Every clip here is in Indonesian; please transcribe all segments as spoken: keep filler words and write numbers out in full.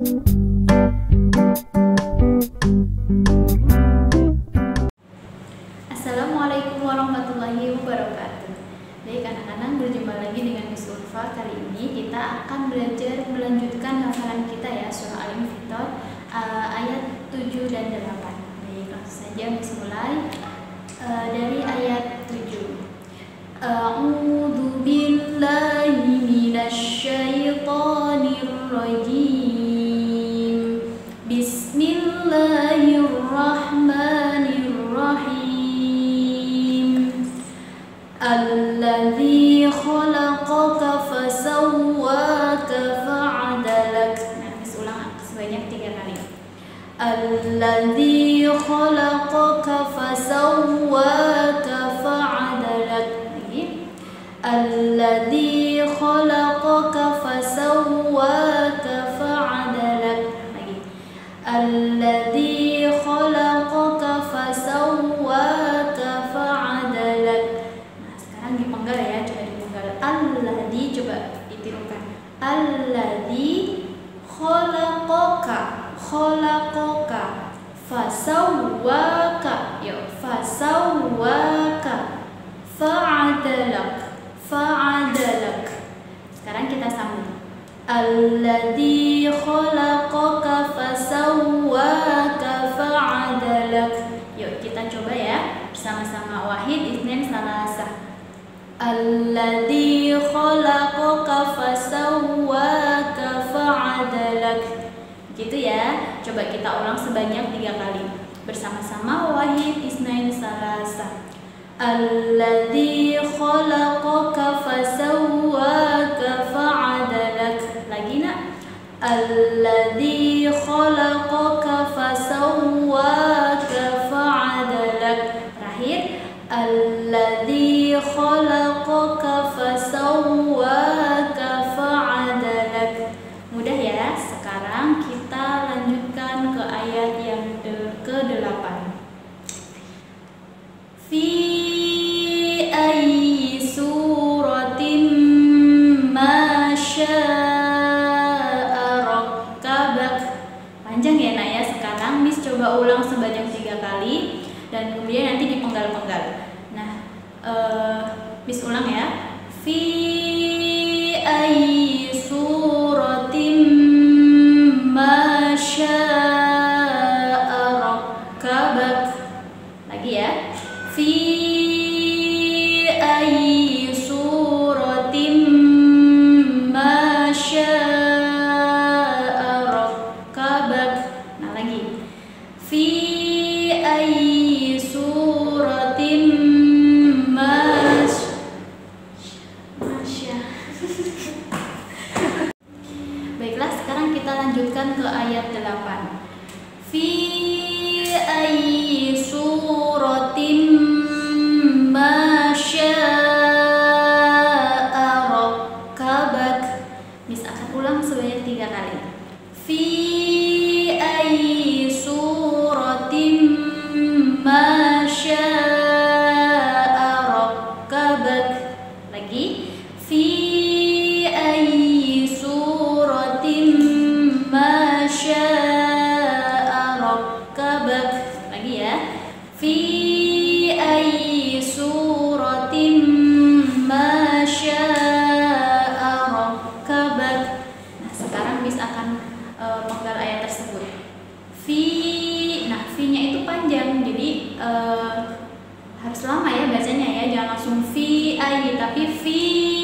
Assalamualaikum warahmatullahi wabarakatuh. Baik anak-anak, berjumpa lagi dengan Miss Ulfa. Kali ini kita akan belajar melanjutkan hafalan kita ya, surah Al-Infitor uh, ayat tujuh dan delapan. Baik, langsung saja Miss mulai uh, dari ayat tujuh. A'udzu billahi minasyaitonir rajim. Bismillahirrahmanirrahim. Alladzi khalaqaka fasawwaka fa'adalak. Nah, Miss ulang sebanyak tiga kali. Alladzi khalaqaka fasawwaka fa'adalak. Lagi. Alladzi khalaqaka fasawwaka fa'adalak. Lagi. Alladzi khalaqaka fasawwaka fa'adalak. Dipenggal ya, coba dipenggal. Alladzi, coba ditirukan. Alladzi khalaqaka, khalaqaka fasawwaka, yuk, fasawwaka fa'adalak, fa'adalak. Sekarang kita sambung. Alladzi khalaqaka fasawwaka fa'adalak. Yuk kita coba ya bersama-sama. Wahid, Itsnain, Salasah. Alladzi khalaqaka fasawwaka fa'adalak. Gitu ya. Coba kita ulang sebanyak tiga kali bersama-sama. Wahid, Itsnain, Salasah. Alladzi khalaqaka fasawwaka fa'adalak. Lagi nak. Alladzi khalaqaka fasawwaka fa'adalak. Terakhir. Alladzi khalaqaka fasawwaka fa'adalak. Mudah ya. Sekarang kita lanjutkan ke ayat yang ke delapan. Fi ayyi suratin ma syaa rakkabak. Panjang ya nak ya. Sekarang Miss coba ulang sebanyak tiga kali dan kemudian nanti dipenggal-penggal. Nah, uh, Miss ulang ya. Fi ayyi suratin ma syaa rakkabak. Lagi ya. Fi ayyi suratin ma syaa rakkabak. Nah, lagi. Fi ayyi suratin mas masya. Baiklah, sekarang kita lanjutkan ke ayat delapan. Fi ayyi suratin ma syaa rakkabak. Miss akan ulang sebanyak tiga kali. Fi ayyi suratin ma syaa rakkabak. Lagi. Fi ayyi suratin ma syaa rakkabak. Lagi ya. Fi ayyi suratin ma syaa rakkabak. Nah, sekarang Miss akan uh, penggal ayat tersebut. Fi, nah fi-nya itu panjang, jadi uh, harus lama ya bacanya ya, jangan langsung fi ayyi, tapi fi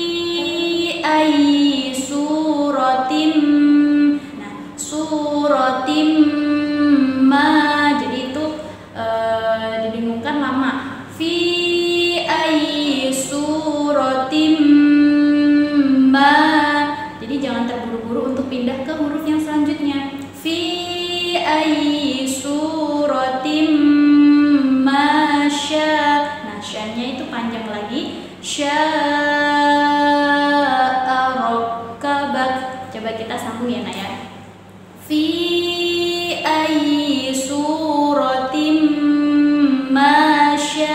ayyi suratim. Nah, suratim ma, jadi itu uh, didengungkan lama. Fi ayyi suratim ma, jadi jangan terburu-buru untuk pindah ke huruf yang selanjutnya. Fi ayyi suratim ma syaa. Nah, sya-nya itu panjang lagi. Syaa rakkabak. Coba kita sambung ya nak ya. Fi ayyi suratim ma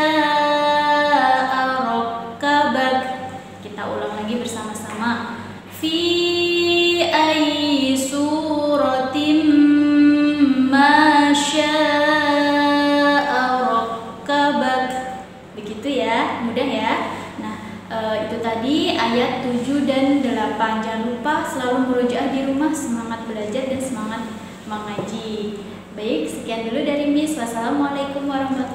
syaa rakkabak. Kita ulang lagi bersama-sama. Fi ayyi suratim Begitu ya, mudah ya. Nah, e, itu tadi ayat tujuh dan delapan. Jangan lupa selalu murojaah di rumah, semangat belajar dan semangat mengaji. Baik, sekian dulu dari Miss. Wassalamualaikum warahmatullahi wabarakatuh.